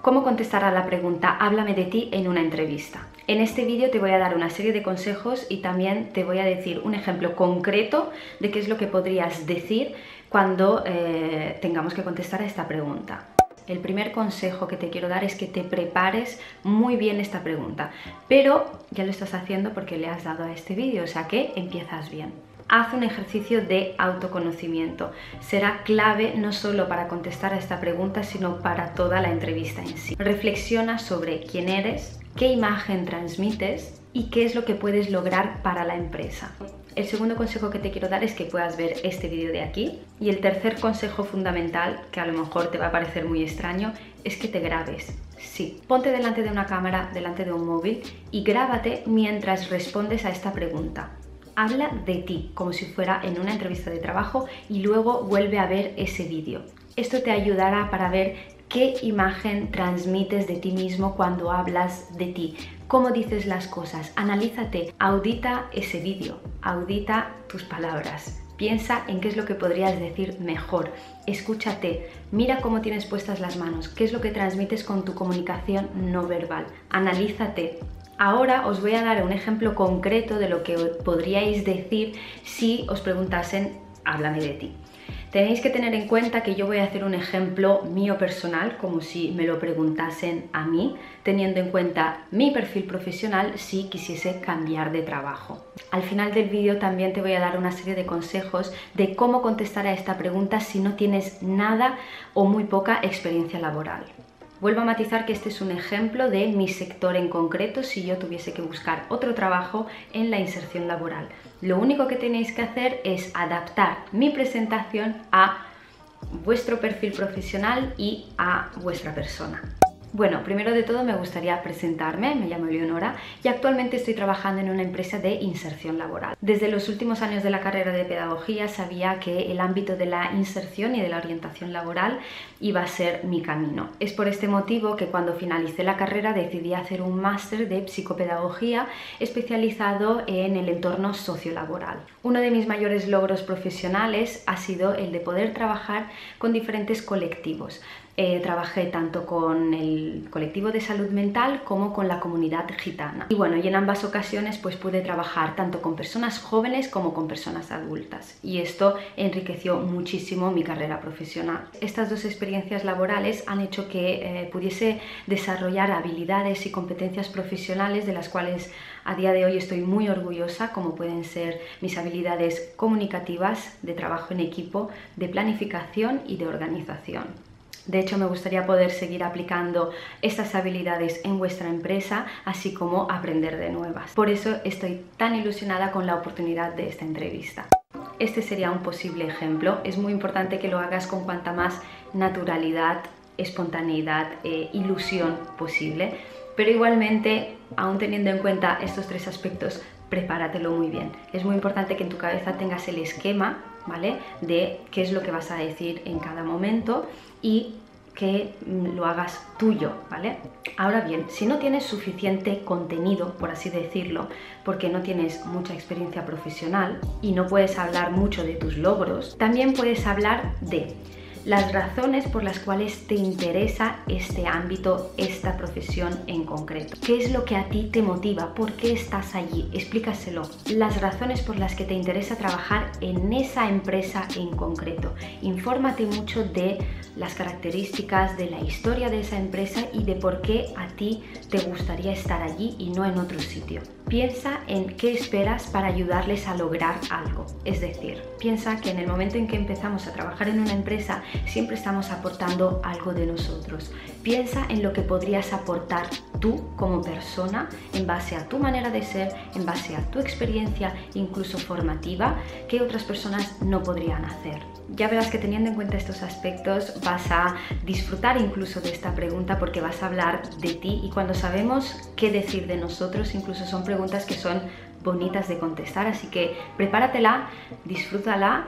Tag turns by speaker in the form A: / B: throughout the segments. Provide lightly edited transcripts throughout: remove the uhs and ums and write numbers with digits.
A: ¿Cómo contestar a la pregunta "háblame de ti" en una entrevista? En este vídeo te voy a dar una serie de consejos y también te voy a decir un ejemplo concreto de qué es lo que podrías decir cuando tengamos que contestar a esta pregunta. El primer consejo que te quiero dar es que te prepares muy bien esta pregunta, pero ya lo estás haciendo porque le has dado a este vídeo, o sea que empiezas bien. Haz un ejercicio de autoconocimiento. Será clave no solo para contestar a esta pregunta, sino para toda la entrevista en sí. Reflexiona sobre quién eres, qué imagen transmites y qué es lo que puedes lograr para la empresa. El segundo consejo que te quiero dar es que puedas ver este vídeo de aquí. Y el tercer consejo fundamental, que a lo mejor te va a parecer muy extraño, es que te grabes. Sí, ponte delante de una cámara, delante de un móvil y grábate mientras respondes a esta pregunta. Habla de ti, como si fuera en una entrevista de trabajo, y luego vuelve a ver ese vídeo. Esto te ayudará para ver qué imagen transmites de ti mismo cuando hablas de ti, cómo dices las cosas. Analízate, audita ese vídeo, audita tus palabras. Piensa en qué es lo que podrías decir mejor. Escúchate, mira cómo tienes puestas las manos, qué es lo que transmites con tu comunicación no verbal. Analízate. Ahora os voy a dar un ejemplo concreto de lo que podríais decir si os preguntasen "háblame de ti". Tenéis que tener en cuenta que yo voy a hacer un ejemplo mío personal, como si me lo preguntasen a mí, teniendo en cuenta mi perfil profesional si quisiese cambiar de trabajo. Al final del vídeo también te voy a dar una serie de consejos de cómo contestar a esta pregunta si no tienes nada o muy poca experiencia laboral. Vuelvo a matizar que este es un ejemplo de mi sector en concreto si yo tuviese que buscar otro trabajo en la inserción laboral. Lo único que tenéis que hacer es adaptar mi presentación a vuestro perfil profesional y a vuestra persona. Bueno, primero de todo me gustaría presentarme, me llamo Eleonora y actualmente estoy trabajando en una empresa de inserción laboral. Desde los últimos años de la carrera de pedagogía sabía que el ámbito de la inserción y de la orientación laboral iba a ser mi camino. Es por este motivo que cuando finalicé la carrera decidí hacer un máster de psicopedagogía especializado en el entorno sociolaboral. Uno de mis mayores logros profesionales ha sido el de poder trabajar con diferentes colectivos. Trabajé tanto con el colectivo de salud mental como con la comunidad gitana. Y bueno, y en ambas ocasiones pues pude trabajar tanto con personas jóvenes como con personas adultas. Y esto enriqueció muchísimo mi carrera profesional. Estas dos experiencias laborales han hecho que pudiese desarrollar habilidades y competencias profesionales de las cuales a día de hoy estoy muy orgullosa, como pueden ser mis habilidades comunicativas, de trabajo en equipo, de planificación y de organización. De hecho, me gustaría poder seguir aplicando estas habilidades en vuestra empresa, así como aprender de nuevas. Por eso estoy tan ilusionada con la oportunidad de esta entrevista. Este sería un posible ejemplo. Es muy importante que lo hagas con cuanta más naturalidad, espontaneidad e ilusión posible. Pero igualmente, aún teniendo en cuenta estos tres aspectos, prepáratelo muy bien. Es muy importante que en tu cabeza tengas el esquema, ¿vale?, de qué es lo que vas a decir en cada momento y que lo hagas tuyo, ¿vale? Ahora bien, si no tienes suficiente contenido, por así decirlo, porque no tienes mucha experiencia profesional y no puedes hablar mucho de tus logros, también puedes hablar de las razones por las cuales te interesa este ámbito, esta profesión en concreto. ¿Qué es lo que a ti te motiva? ¿Por qué estás allí? Explícaselo. Las razones por las que te interesa trabajar en esa empresa en concreto. Infórmate mucho de las características, de la historia de esa empresa y de por qué a ti te gustaría estar allí y no en otro sitio. Piensa en qué esperas para ayudarles a lograr algo. Es decir, piensa que en el momento en que empezamos a trabajar en una empresa siempre estamos aportando algo de nosotros. Piensa en lo que podrías aportar tú como persona en base a tu manera de ser, en base a tu experiencia, incluso formativa, que otras personas no podrían hacer. Ya verás que teniendo en cuenta estos aspectos vas a disfrutar incluso de esta pregunta porque vas a hablar de ti y cuando sabemos qué decir de nosotros, incluso son preguntas que son bonitas de contestar, así que prepáratela, disfrútala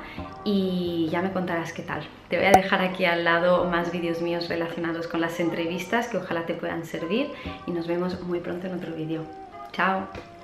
A: y ya me contarás qué tal. Te voy a dejar aquí al lado más vídeos míos relacionados con las entrevistas que ojalá te puedan servir y nos vemos muy pronto en otro vídeo. ¡Chao!